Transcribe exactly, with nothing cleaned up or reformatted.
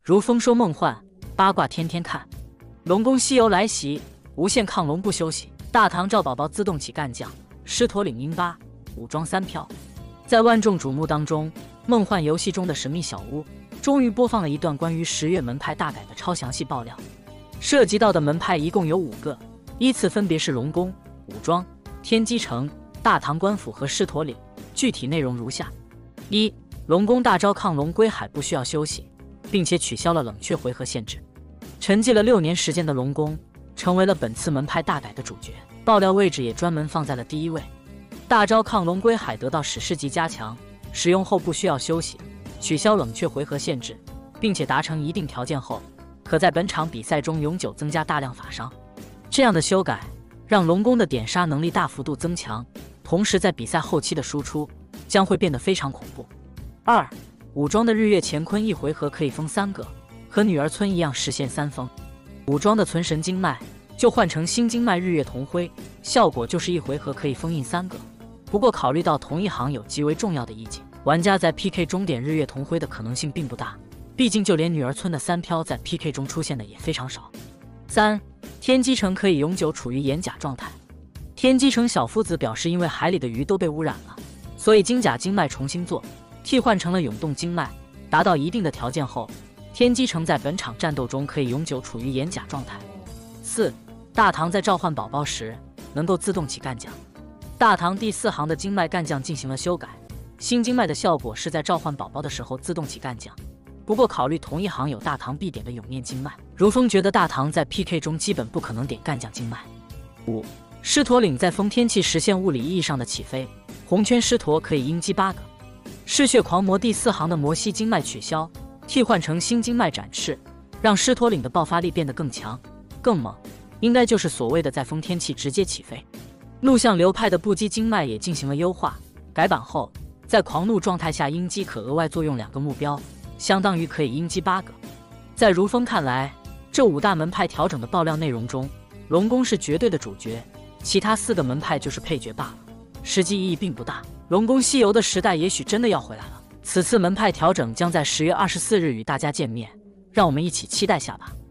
如丰收梦幻，八卦天天看。龙宫西游来袭，无限亢龙不休息。大唐赵宝宝自动起干将，狮驼岭鹰八，武装三票。在万众瞩目当中，梦幻游戏中的神秘小屋终于播放了一段关于十月门派大改的超详细爆料。涉及到的门派一共有五个，依次分别是龙宫、武庄、天机城、大唐官府和狮驼岭。具体内容如下：一、龙宫大招亢龙归海不需要休息，并且取消了冷却回合限制。沉寂了六年时间的龙宫成为了本次门派大改的主角，爆料位置也专门放在了第一位。大招亢龙归海得到史诗级加强，使用后不需要休息，取消冷却回合限制，并且达成一定条件后，可在本场比赛中永久增加大量法伤。这样的修改让龙宫的点杀能力大幅度增强，同时在比赛后期的输出将会变得非常恐怖。二、武装的日月乾坤一回合可以封三个，和女儿村一样实现三封。武装的存神经脉就换成新经脉日月同辉，效果就是一回合可以封印三个。不过考虑到同一行有极为重要的意境，玩家在 P K 中点日月同辉的可能性并不大，毕竟就连女儿村的三飘在 P K 中出现的也非常少。三、天机城可以永久处于掩甲状态。天机城小夫子表示，因为海里的鱼都被污染了，所以金甲经脉重新做，替换成了涌动经脉。达到一定的条件后，天机城在本场战斗中可以永久处于掩甲状态。四、大唐在召唤宝宝时能够自动起干将。大唐第四行的经脉干将进行了修改，新经脉的效果是在召唤宝宝的时候自动起干将。不过考虑同一行有大唐必点的永念经脉，如风觉得大唐在 P K 中基本不可能点干将经脉。五、狮驼岭在封天气实现物理意义上的起飞，红圈狮驼可以鹰击八个。嗜血狂魔第四行的摩西经脉取消，替换成新经脉展翅，让狮驼岭的爆发力变得更强更猛，应该就是所谓的在封天气直接起飞。怒象流派的不羁经脉也进行了优化，改版后在狂怒状态下鹰击可额外作用两个目标，相当于可以鹰击八个。在如风看来，这五大门派调整的爆料内容中，龙宫是绝对的主角，其他四个门派就是配角罢了，实际意义并不大。龙宫西游的时代也许真的要回来了。此次门派调整将在十月二十四日与大家见面，让我们一起期待下吧。